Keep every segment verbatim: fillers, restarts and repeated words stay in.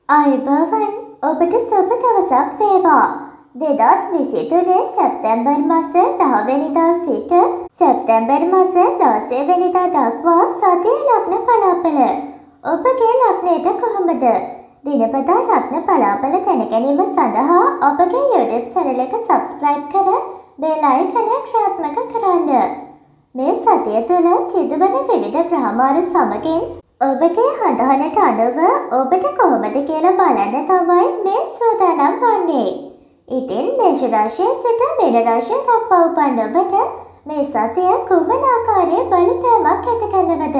අයිබෝවන් ඔබට සුබ දවසක් වේවා. දෙදස් විසිතුනේ සැප්තැම්බර් මාස දහ වෙනිදා සිට සැප්තැම්බර් මාස දාසය වෙනිදා දක්වා සතියේ ලග්න පලාපල ඔබගේ ලග්නයට කොහොමද? දිනපතා ලග්න පලාපල දැනගැනීම සඳහා ඔබගේ YouTube channel එක subscribe කර bell icon එක ක්‍රියාත්මක කරන්න. මේ සතිය තුළ සිදුවන විවිධ ග්‍රහමාරු සමගින් ඔබගේ හඳහනට අනුව ඔබට කොහොමද කියලා බලන්න තමයි මේ සූදානම් වන්නේ. ඉතින් මේෂ රාශිය සිට මීන රාශිය දක්වා උපන් ඔබට මේ සතිය කුමන ආකාරයේ බලපෑමක් ඇති කරනවද?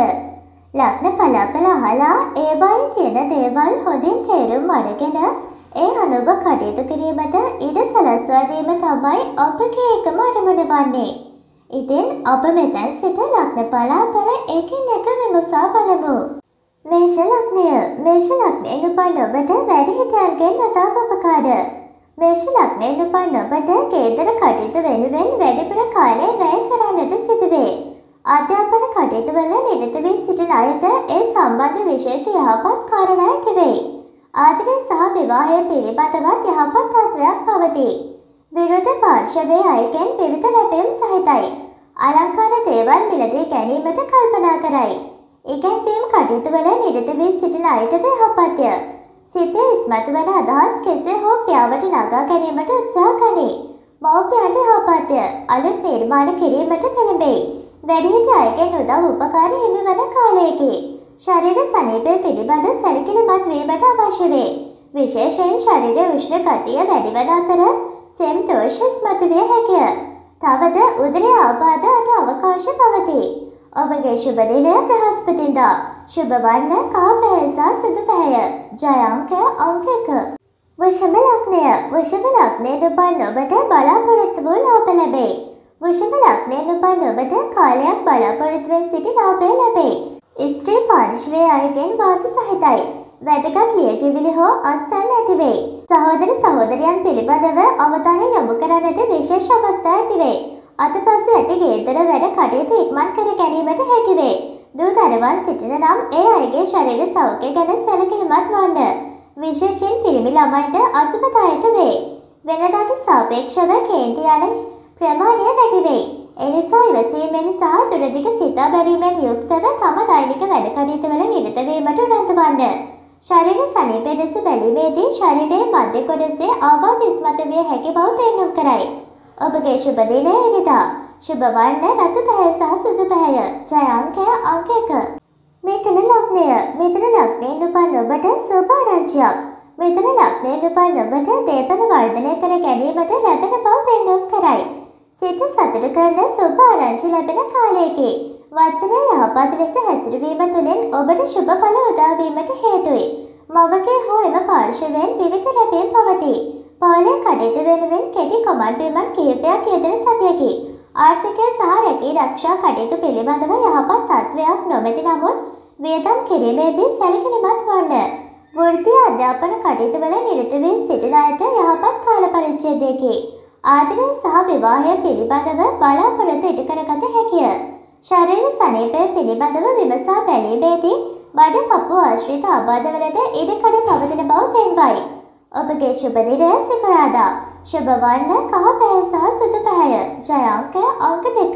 ලග්න පලාපල අහලා ඒවායේ තියෙන දේවල් හොඳින් තේරුම් අරගෙන ඒ අනුව කටයුතු කිරීමට ඉඩ සලස්වා දීම තමයි ඔබගේ එකම අරමුණ වන්නේ. ඉතින් අප මෙතැන් සිට ලග්න පලාපල එකින් එක විමසා බලමු. මේෂ ලග්නය. මේෂ ලග්නයෙන් උපන් ඔබට වැඩිහිටියන්ගෙන් උදව් උපකාර. මේෂ ලග්නයෙන් උපන් ඔබට ගෙදර කටයුතු වෙනුවෙන් වැඩිපුර කාලය වැය කරන්නට සිදුවේ. අධ්‍යාපන කටයුතු වල නිරත වී සිටින අයට ඒ සම්බන්ධ විශේෂ යහපත් කාරණා ඇති වෙයි. ආදරය සහ විවාහය පිළිබඳවත් යහපත් තත්ත්වයක් පවතී. විරුද්ධ පාර්ශවයේ අයගෙන් විවිධ ලැබීම් සහිතයි. අලංකාර දේවල් මිලදී ගැනීමට කල්පනා කරයි. ඉගැන්වීම් කටයුතු වල නිරත වී සිටින අයටද යහපත්ය. සිතේ ඉස්මතු වන අදහස් කෙසේ හෝ ක්‍රියාවට නගා ගැනීමට උත්සාහ ගනී. මව්පියන්ට යහපත්ය. අලුත් නිර්මාණ කිරීමට පෙළඹෙයි. වැඩිහිටි අයගෙන් උදව් උපකාර හිමි වන කාලයකි. ශරීර සනීපය පිළිබඳ සැලකිලිමත් වීමට අවශ්‍ය වේ. විශේෂයෙන් ශරීරයේ උෂ්ණ ගතිය වැඩි වන අතර සෙම්තෝෂ ඉස්මතු විය හැකිය. තවද උදරයේ ආබාධයට අවකාශ පවතී. ඔබගේ ශුභ දිනය බ්‍රහස්පතින්දා. ශුභ වර්ණ කහ පැහැය සහ සුදු පැහැය. ජය අංකය අංක එක. වෘෂභ ලග්නය. වෘෂභ ලග්නයෙන් උපන් ඔබට බලාපොරොත්තු වූ ලාභ ලැබේ. වෘෂභ ලග්නයෙන් උපන් ඔබට කාලයක් බලාපොරොත්තුවෙන් සිටි ලාභය ලැබේ. ස්ත්‍රී පාර්ශ්වයේ අයගෙන් වාසි සහිතයි. වැදගත් ලියකියවිලි හෝ අත්සන් ඇති වෙයි. සහෝදර සහෝදරියන් පිළිබඳව අවධානය යොමු කරන්නට විශේෂ අවස්ථා ඇති වෙයි. අතපසු ඇති ගෙදර වැඩ කටයුතු ඉක්මන් කර ගැනීමට හැකි වේ. දූ දරුවන් සිටින නම් ඒ අයගේ ශරීර සෞඛ්‍ය ගැන සැලකිලිමත් වන්න. විශේෂයෙන් පිරිමි ළමයින්ට අසුබදායක වේ. වෙනදාට සාපේක්ෂව කේන්ති යන ප්‍රමාණය වැඩි වෙයි. එනිසා ඉවසීමෙන් සහ දුරදිග සිතා බැලීමෙන් යුක්තව තම දෛනික වැඩ කටයුතු වල නිරත වීමට උනන්දු වන්න. ශරීර සනීපය දෙස බැලීමේදී ශරීරයේ මධ්‍ය කොටසේ ආබාධ ඉස්මතු විය හැකි බව පෙන්නුම් කරයි. ඔබගේ ශුභ දිනය ඉරිදා. ශුභ වර්ණ රතු පැහැය සහ සුදු පැහැය. ජය අංකය අංක එක. මිථුන ලග්නය. මිථුන ලග්නයෙන් උපන් ඔබට සුභ ආරංචියක්. මිථුන ලග්නයෙන් උපන් ඔබට දේපල වර්ධනය කර ගැනීමට ලැබෙන බව පෙන්නුම් කරයි. සිත සතුට කරන සුභ ආරංචි ලැබෙන කාලයකි. වචනය යහපත් ලෙස හැසිරවීම තුළින් ඔබට ශුභ ඵල උදා වීමට හේතුයි. මවගේ හෝ එම පාර්ශවයෙන් විවිධ ලැබීම් පවතී. පවුලේ කටයුතු වෙනුවෙන් කෙටි කොමන්ඩ් බිමන් කිහිපයක් යෙදෙන සතියකි. ආර්ථිකය සහ රැකී රක්ෂා කටයුතු පිළිබඳව යහපත් තත්ත්වයක් නොමැති නමුත් වියදම් කිරීමේදී සැලකිලිමත් වන්න. වෘත්තීය අධ්‍යාපන කටයුතු වල නිරත වී සිටින අයට යහපත් කාල පරිච්ඡේදයකි. ආදරය සහ විවාහය පිළිබඳව බලාපොරොත්තු ඉටු කරගත හැකිය. ශරීර සනීපය පිළිබඳව විමසා බැලීමේදී බඩ කපු ආශ්‍රිත ආබාධවලට ඉඩකඩ පවතින බව පෙන්වයි. ඔබගේ ශුභ දිනය සිකුරාදා. ශුභ වර්ණ කහ පැහැය සහ සුදු පැහැය. ජය අංකය අංක දෙක.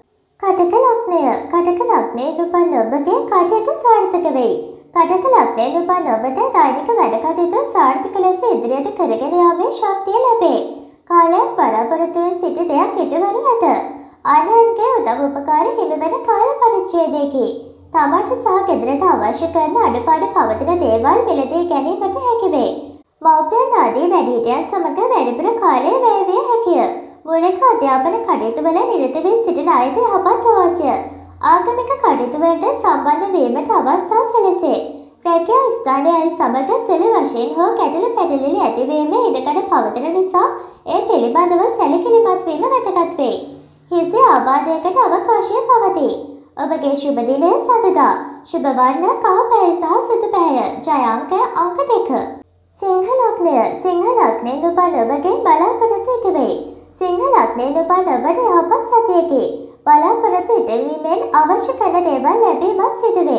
කටක ලග්නය. කටක ලග්නයෙන් උපන් ඔබගේ කටයුතු සාර්ථක වෙයි. කටක ලග්නයෙන් උපන් ඔබට දෛනික වැඩ කටයුතු සාර්ථක ලෙස ඉදිරියට කරගෙන යාමේ ශක්තිය ලැබේ. කාලයක් බලාපොරොත්තුවෙන් සිටි දෙයක් ඉටුවනු ඇත. අන්‍යයන්ගේ උදව් උපකාර හිමි වන කාල පරිච්ඡේදයකි. තමන්ට සහ ගෙදරට අවශ්‍ය කරන අඩුපාඩු පවතින දේවල් මිලදී ගැනීමට හැකි වේ. මව්පියන් ආදී වැඩිහිටියන් සමග වැඩිපුර කාලය වැය විය හැකිය. මූලික අධ්‍යාපන කටයුතු වල නිරත වී සිටින අයට යහපත් අවශ්‍ය. ආගමික කටයුතු වලට සම්බන්ධ වීමට අවස්ථා සැලසේ. රැකියා ස්ථානයේ අය සමග සෙල වශයෙන් හෝ ගැටලු පැටලිලි ඇතිවීමේ ඉඩකඩ පවතින නිසා ඒ පිළිබඳව සැලකිලිමත් වීම වැදගත් වේ. හිසේ ආබාධයකට අවකාශය පවතී. ඔබගේ ශුභ දිනය සඳුදා. ශුභ වර්ණ කහ පැහැය සහ සුදු පැහැය. ජය අංකය අංක දෙක. සිංහ ලග්නය. සිංහ ලග්නයෙන් උපන් ඔබගෙන් බලාපොරොත්තු ඉටු වෙයි. සිංහ ලග්නයෙන් උපන් ඔබට යහපත් සතියකි. බලාපොරොත්තු ඉටුවීමෙන් අවශ්‍ය කරන දේවල් ලැබීමත් සිදු වේ.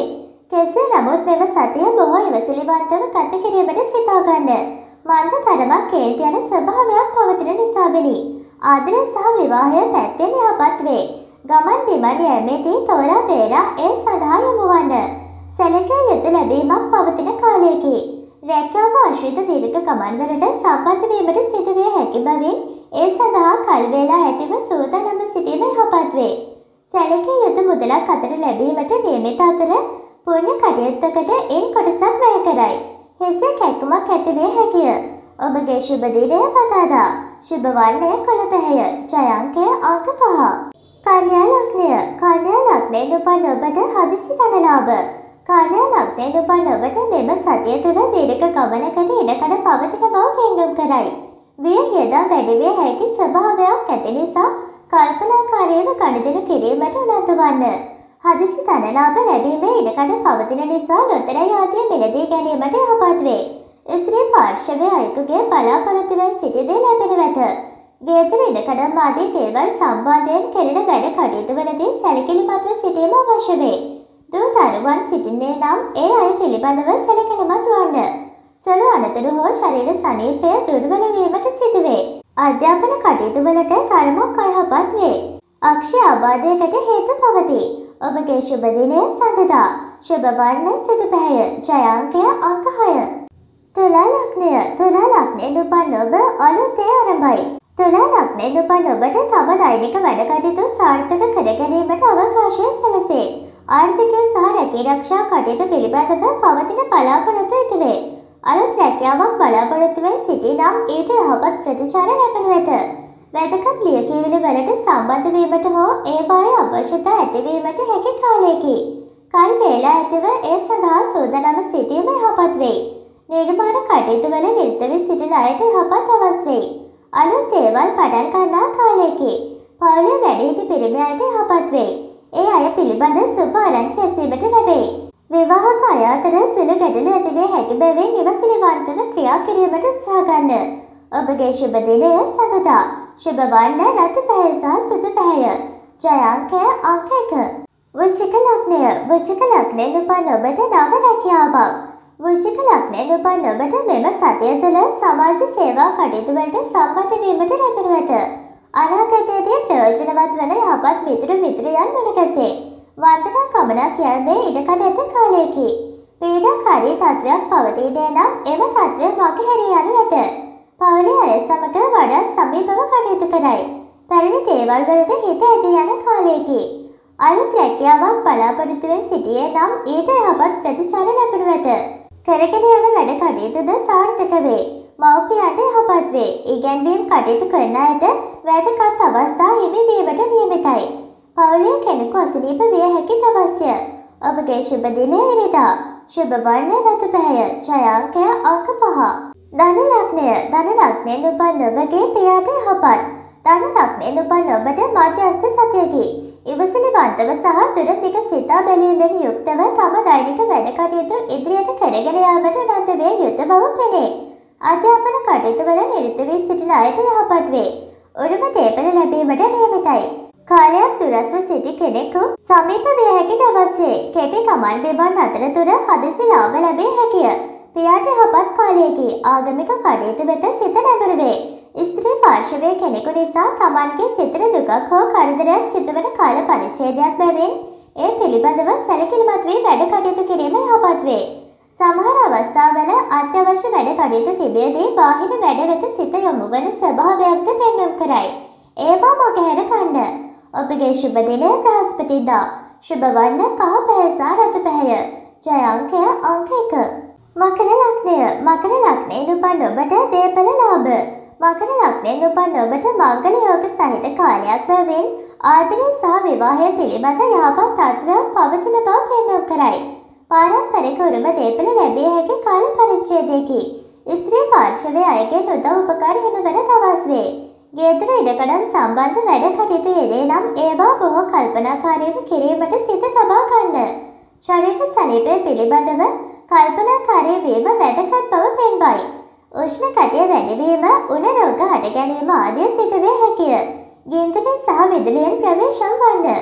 කෙසේ නමුත් මෙම සතිය බොහෝ ඉවසිලිවන්තව ගත කිරීමට සිතා ගන්න. මන්ද තරමක් කේන්ති යන ස්වභාවයක් පවතින නිසාවෙනි. ආදරය සහ විවාහය පැත්තෙන් යහපත් වේ. ගමන් බිමන් යෑමේදී තෝරා බේරා ඒ සඳහා යොමු වන්න. සැලකිය යුතු ලැබීමක් පවතින කාලයකි. රැකියාව ආශ්‍රිත දීර්ඝ ගමන්වලට සම්බන්ධ වීමට සිදුවිය හැකි බැවින් ඒ සඳහා කල් වේලා ඇතිව සූදානම්ව සිටීම යහපත් වේ. සැලකිය යුතු මුදලක් අතට ලැබීමට නියමිත අතර පුණ්‍ය කටයුත්තකට එන් කොටසක් වැය කරයි. එසේ කැක්කුමක් ඇති විය හැකිය. ඔබගේ ශුභ දිනය පතාදා. ශුභ වර්ණය කොළ පැහැය. ජය අංකය අංක පහ. කන්‍යා ලග්නය. කන්‍යා ලග්නයෙන් උපන් ඔබට හදිසි ධනලාභ. කන්‍යා ලග්නයෙන් උපන් ඔබට මෙම සතිය තුළ දීර්ඝ ගමනකට ඉඩකඩ පවතින බව පෙන්නුම් කරයි. විය හියදම් වැඩි විය හැකි ස්වභාවයක් ඇති නිසා කල්පනාකාරීව ගනුදෙනු කිරීමට උනන්දු වන්න. හදිසි ධනලාභ ලැබීමේ ඉඩකඩ පවතින නිසා ලොතරැයි ආදිය මිලදී ගැනීමට යහපත් වේ. ස්ත්‍රී පාර්ශවයේ අයෙකුගේ බලාපොරොත්තුවෙන් සිටි දේ ලැබෙනු ඇත. ගේදර ඉඩකඩම් ආදී දේවල් සම්බන්ධයෙන් කෙරෙන වැඩ කටයුතුවලදී සැලකිලිමත්ව සිටීම අවශ්‍ය වේ. දූ දරුවන් සිටින්නේ නම් ඒ අය පිළිබඳව සැලකිලිමත් වන්න. සළු අනතුරු හෝ ශරීර සනීපය දුර්වල වීමට සිදුවේ. අධ්‍යාපන කටයුතුවලට තරමක් අයහපත් වේ. අක්ෂය ආබාධයකට හේතු පවතී. ඔබගේ ශුභ දිනය සඳදා. ශුභ වර්ණ සුදු පැහැය. ජය අංකය අංක හය. තුලා ලග්නය. තුලා ලග්නයෙන් උපන් ඔබ අලුතේ ආරම්භයි. තුලා ලග්නයෙන් උපන් ඔබට තම දෛනික වැඩ කටයුතු සාර්ථක කර ගැනීමට අවකාශය සැලසේ. ආර්ථිකය සහ රැකී රක්ෂා කටයුතු පිළිබඳව පවතින බලාපොරොත්තු ඉටු වේ. අලුත් රැකියාවක් බලාපොරොත්තුවෙන් සිටි නම් ඊට යහපත් ප්‍රතිචාර ලැබෙනු ඇත. වැදගත් ලියකියවිලි වලට සම්බන්ධ වීමට හෝ ඒවායේ අවශ්‍යතා ඇතිවීමට හැකි කාලයකි. කල් වේලා ඇතිව ඒ සඳහා සූදානම්ව සිටීම යහපත් වෙයි. නිර්මාණ කටයුතු වල නිරත වී සිටින අයට යහපත් අවස් වෙයි. අලුත් දේවල් පටන් ගන්නා කාලයකි. පවුලේ වැඩිහිටි පිරිමි අයට යහපත් වෙයි. ඒ අය පිළිබඳ සුබ ආරංචි ඇසීමට ලැබේ. විවාහක අය අතර සුළු ගැටලු ඇතිවිය හැකි බැවින් ඉවසිලිවන්තව ක්‍රියා කිරීමට උත්සාහ ගන්න. ඔබගේ ශුභ දිනය සඳදා. ශුභ වර්ණ රතු පැහැය සහ සුදු පැහැය. ජය අංකය අංක එක. වෘශ්චික ලග්නය. වෘශ්චික ලග්නයෙන් උපන් ඔබට නව රැකියාවක්. වෘශ්චික ලග්නයෙන් උපන් ඔබට මෙම සතිය තුළ සමාජ සේවා කටයුතු වලට සම්බන්ධ වීමට ලැබෙනු ඇත. අනාගතයේදී ප්‍රයෝජනවත් වන යහපත් මිතුරු මිත්‍රයන් මුණගැසේ. වන්දනා ගමනක් යෑමේ ඉඩකඩ ඇති කාලයකි. පීඩාකාරී තත්ත්වයක් පවතීනේ නම් එම තත්ත්වය මගහැරී යනු ඇත. පවුලේ අය සමග වඩාත් සමීපව කටයුතු කරයි. පැරණි දේවල් වලට හිත ඇදී යන කාලයකි. අලුත් රැකියාවක් බලාපොරොත්තුවෙන් සිටියේ නම් ඊට යහපත් ප්‍රතිචාර ලැබෙනු ඇත. කරගෙන යන වැඩ කටයුතුද සාර්ථක වේ. මව්පියන්ට යහපත් වේ. ඉගැන්වීම් කටයුතු කරන අයට වැදගත් අවස්ථා හිමි වීමට නියමිතයි. පවුලේ කෙනෙකු අසනීප විය හැකි අවශ්‍ය. ඔබගේ ශුභ දිනය ඉරිදා. ශුභ වර්ණ රතු පැහැය. ජය අංකය අංක පහ. ධනු ලග්නය. ධනු ලග්නයෙන් උපන් ඔබගේ පියාට යහපත්. ධනු ලග්නයෙන් උපන් ඔබට මධ්‍යස්ථ සතියකි. ඉවසිලිවන්තව සහ දුර දිග සිතා බැලීමෙන් යුක්තව තම දෛනික වැඩ කටයුතු ඉදිරියට කරගෙන යාමට උනන්දු විය යුතු බව පෙනේ. අධ්‍යාපන කටයුතු වල නිරත වී සිටින අයට යහපත් වේ. උරුම දේපල ලැබීමට නියමිතයි. කාලයක් දුරස්ව සිටි කෙනෙකු සමීප විය හැකි දවසේ කෙටි ගමන් බිමන් අතරතුර හදිසි ලාභ ලැබිය හැකිය. පියාට යහපත් කාලයකි. ආගමික කටයුතු වෙත සිත නැඹුරු වේ. ස්ත්‍රී පාර්ශවයේ කෙනෙකු නිසා තමන්ගේ සිතට දුකක් හෝ කරදරයක් සිදුවන කාල පරිච්ඡේදයක් බැවින් ඒ පිළිබඳව සැලකිලිමත් වී වැඩ කටයුතු කිරීම යහපත් වේ. සමහර අවස්ථාවල අත්‍යවශ්‍ය වැඩ කටයුතු තිබෙදී බාහිර වැඩ වෙත සිත යොමු වන ස්වභාවයක්ද පෙන්නුම් කරයි. ඒවා මගහැර ගන්න. ඔබගේ ශුභ දිනය බ්‍රහස්පතින්දා. ශුභ වර්ණ කහ පැහැය සහ රතු පැහැය. ජය අංකය අංක එක. මකර ලග්නය. මකර ලග්නයෙන් උපන් ඔබට දේපල ලාභ. මකර ලග්නයෙන් උපන් ඔබට මංගල යෝග සහිත කාලයක් බැවින් ආදරය සහ විවාහය පිළිබඳ යහපත් තත්ත්වයක් පවතින බව පෙන්නුම් කරයි. පාරම්පරික උරුම දේපල ලැබිය හැකි කාල පරිච්ඡේදයකි. ස්ත්‍රී පාර්ශවයේ අයගෙන් උදව් උපකාර හිමිවන දවස් වේ. ගේදර ඉඩකඩම් සම්බන්ධ වැඩ කටයුතු යෙදේ නම් ඒවා බොහෝ කල්පනාකාරීව කිරීමට සිත තබා ගන්න. ශරීර සනීපය පිළිබඳව කල්පනාකාරී වීම වැදගත් බව පෙන්වයි. උෂ්ණ කතිය වැඩිවීම, උණ රෝග හට ගැනීම ආදිය සිදුවිය හැකිය. ගින්දරෙන් සහ විදුලියෙන් ප්‍රවේශම් වන්න.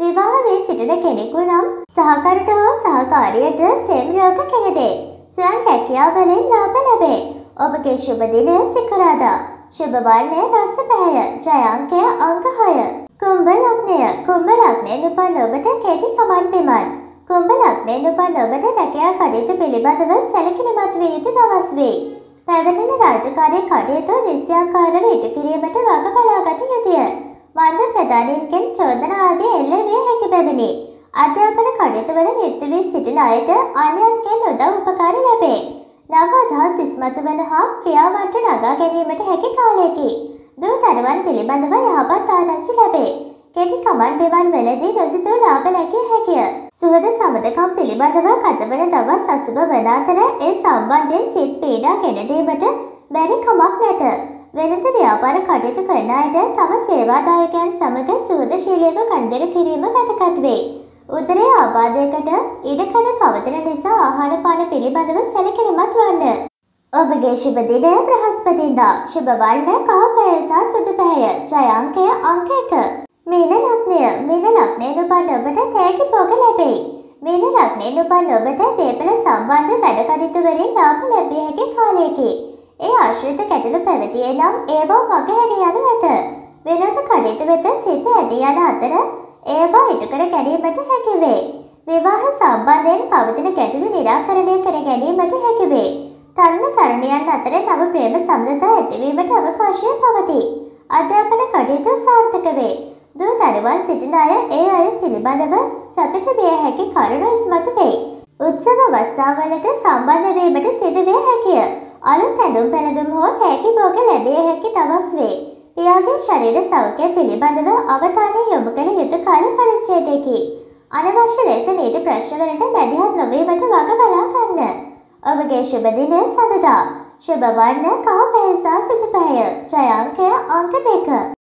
විවාහ වී සිටින කෙනෙකු නම් සහකරුට හෝ සහකාරියට සෙම් රෝග කෙරෙදේ. ස්වයං රැකියාවලින් ලාභ ලැබේ. ඔබගේ ශුභ දිනය සිකුරාදා. ශුභ වර්ණය රස පැහැය. ජය අංකය අංක හය. කුම්භ ලග්නය. කුම්භ ලග්නයෙන් උපන් ඔබට කෙටි කමන් බිමන්. කුම්භ ලග්නයෙන් උපන් ඔබට රැකියා කටයුතු පිළිබඳව සැලකිලිමත් විය යුතු දවස් වේ. පැවැරෙන රාජකාරී කටයුතු නිසියාකාරව ඉටු කිරීමට වග බලාගත යුතුය. මන්ද ප්‍රධානීන්ගෙන් චෝදනා ආදී එල්ල විය හැකි බැවිනි. අධ්‍යාපන කටයුතුවල නිරත වී සිටින අයට අන්‍යයන්ගෙන් උදව් උපකාර ලැබේ. නව අදහස් ඉස්මතු වන හා ක්‍රියාවට නගා ගැනීමට හැකි කාලයකි. දූ දරුවන් පිළිබඳව යහපත් ආරංචි ලැබේ. කෙටි කමන් බිමන් වලදී නොසිතූ ලාභ ලැබිය හැකිය. සුහද සමදකම් පිළිබඳව කතවන දවස් අසුබ වන අතර ඒ සම්බන්ධයෙන් සිත් පීඩා ගෙන දීමට බැරි කමක් නැත. වෙළඳ ව්‍යාපාර කටයුතු කරන අයට තම සේවාදායකයන් සමග සුහදශීලීව ගනුදෙනු කිරීම වැදගත් වේ. උදරයේ ආබාධයකට ඉඩකඩ පවතින නිසා ආහාර පාන පිළිබඳව සැලකිලිමත් වන්න. ඔබගේ ශුභ දිනය බ්‍රහස්පතින්දා. ශුභ වර්ණ කහ පැහැය සහ සුදු පැහැය. ජය අංකය අංක එක. මීන ලග්නය. මීන ලග්නයෙන් උපන් ඔබට තෑගි භෝග ලැබෙයි. මීන ලග්නයෙන් උපන් ඔබට දේපල සම්බන්ධ වැඩ කටයුතු වලින් ලාභ ලැබිය හැකි කාලයකි. ඒ ආශ්‍රිත ගැටලු පැවතියේ නම් ඒවා මගහැර යනු ඇත. විනෝද කටයුතු වෙත සිත ඇදී යන අතර ඒවා ඉටු කර ගැනීමට හැකි වේ. විවාහ සම්බන්ධයෙන් පවතින ගැටලු නිරාකරණය කර ගැනීමට හැකි වේ. තරුණ තරුණියන් අතර නව ප්‍රේම සම්බන්ධතා ඇතිවීමට අවකාශය පවතී. අධ්‍යාපන කටයුතු සාර්ථක වේ. දූ දරුවන් සිටින අය ඒ අය පිළිබඳව සතුට විය හැකි කරුණු ඉස්මතු වේ. උත්සව අවස්ථාවලට සම්බන්ධ වීමට සිදු විය හැකිය. අලුත් ඇඳුම් පැළඳුම් හෝ තෑගි භෝග ලැබිය හැකි දවස් වේ. පියාගේ ශරීර සෞඛ්‍යය පිළිබඳව අවධානය යොමු කළ යුතු කාල පරිච්ඡේදයකි. අනවශ්‍ය ලෙස නීති ප්‍රශ්නවලට මැදිහත් නොවීමට වග බලා ගන්න. ඔබගේ ශුභ දිනය සඳුදා. ශුභ වර්ණ කහ පැහැය සහ සුදු පැහැය. ජය අංකය අංක දෙක.